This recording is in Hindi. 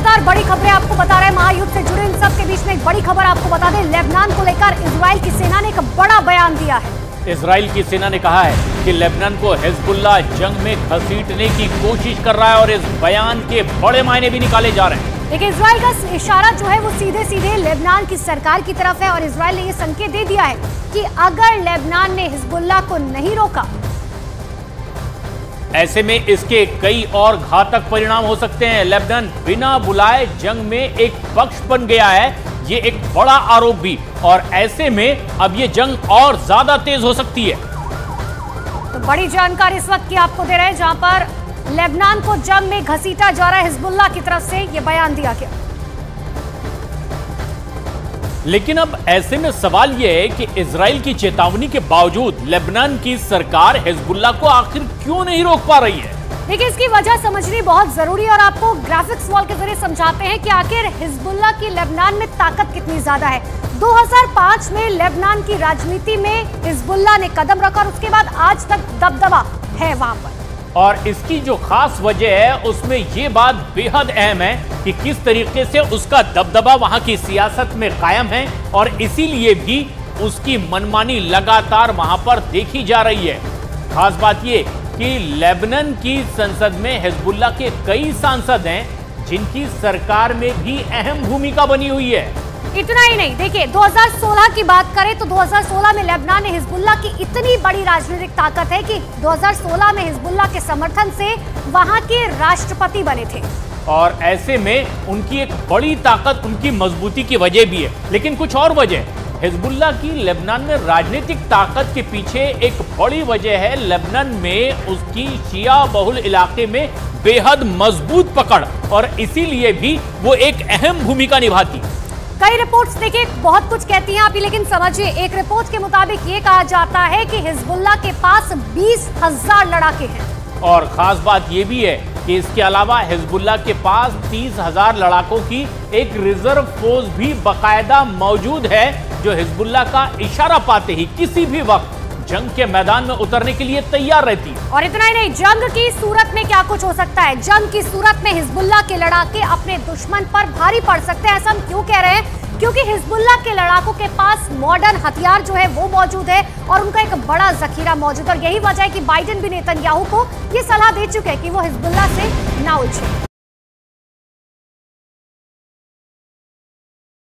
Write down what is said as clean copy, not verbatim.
लगातार बड़ी खबरें आपको बता रहे हैं, महायुद्ध से जुड़े इन सब के बीच में एक बड़ी खबर आपको बता दें। लेबनान को लेकर इजराइल की सेना ने एक बड़ा बयान दिया है। इजराइल की सेना ने कहा है कि लेबनान को हिजबुल्लाह जंग में घसीटने की कोशिश कर रहा है और इस बयान के बड़े मायने भी निकाले जा रहे हैं। लेकिन इजराइल का इशारा जो है वो सीधे सीधे लेबनान की सरकार की तरफ है और इजराइल ने ये संकेत दे दिया है कि अगर लेबनान ने हिजबुल्लाह को नहीं रोका, ऐसे में इसके कई और घातक परिणाम हो सकते हैं। लेबनान बिना बुलाए जंग में एक पक्ष बन गया है, ये एक बड़ा आरोप भी, और ऐसे में अब ये जंग और ज्यादा तेज हो सकती है। तो बड़ी जानकारी इस वक्त की आपको दे रहे हैं, जहां पर लेबनान को जंग में घसीटा जा रहा है हिजबुल्लाह की तरफ से, ये बयान दिया गया। लेकिन अब ऐसे में सवाल यह है कि इजराइल की चेतावनी के बावजूद लेबनान की सरकार हिजबुल्लाह को आखिर क्यों नहीं रोक पा रही है। देखिए, इसकी वजह समझनी बहुत जरूरी है और आपको ग्राफिक्स वॉल के जरिए समझाते हैं कि आखिर हिजबुल्लाह की लेबनान में ताकत कितनी ज्यादा है। 2005 में लेबनान की राजनीति में हिजबुल्लाह ने कदम रखा और उसके बाद आज तक दबदबा है वहां पर। और इसकी जो खास वजह है उसमें ये बात बेहद अहम है कि किस तरीके से उसका दबदबा वहां की सियासत में कायम है और इसीलिए भी उसकी मनमानी लगातार वहां पर देखी जा रही है। खास बात ये कि लेबनान की संसद में हिजबुल्लाह के कई सांसद हैं जिनकी सरकार में भी अहम भूमिका बनी हुई है। इतना ही नहीं, देखिए 2016 की बात करें तो 2016 में लेबनान में हिजबुल्लाह की इतनी बड़ी राजनीतिक ताकत है कि 2016 में हिजबुल्लाह के समर्थन से वहां के राष्ट्रपति बने थे। और ऐसे में उनकी एक बड़ी ताकत उनकी मजबूती की वजह भी है। लेकिन कुछ और वजह, हिजबुल्लाह की लेबनान में राजनीतिक ताकत के पीछे एक बड़ी वजह है लेबनान में उसकी शिया बहुल इलाके में बेहद मजबूत पकड़, और इसीलिए भी वो एक अहम भूमिका निभाती। कई रिपोर्ट्स देखिए बहुत कुछ कहती हैं आप, लेकिन समझिए एक रिपोर्ट के मुताबिक ये कहा जाता है कि हिजबुल्लाह के पास 20,000 लड़ाके हैं। और खास बात ये भी है कि इसके अलावा हिजबुल्लाह के पास 30,000 लड़ाकों की एक रिजर्व फोर्स भी बाकायदा मौजूद है, जो हिजबुल्लाह का इशारा पाते ही किसी भी वक्त जंग के मैदान में उतरने के लिए तैयार रहती है। और इतना ही नहीं, जंग की सूरत में क्या कुछ हो सकता है। जंग की सूरत में हिजबुल्लाह के लड़ाके अपने दुश्मन पर भारी पड़ सकते हैं। ऐसा हम क्यों कह रहे हैं? क्योंकि हिजबुल्लाह के लड़ाकों के पास मॉडर्न हथियार जो है वो मौजूद है और उनका एक बड़ा जखीरा मौजूद है। और यही वजह है कि बाइडेन भी नेतन्याहू को ये सलाह दे चुके हैं कि वो हिजबुल्लाह से ना उलझे।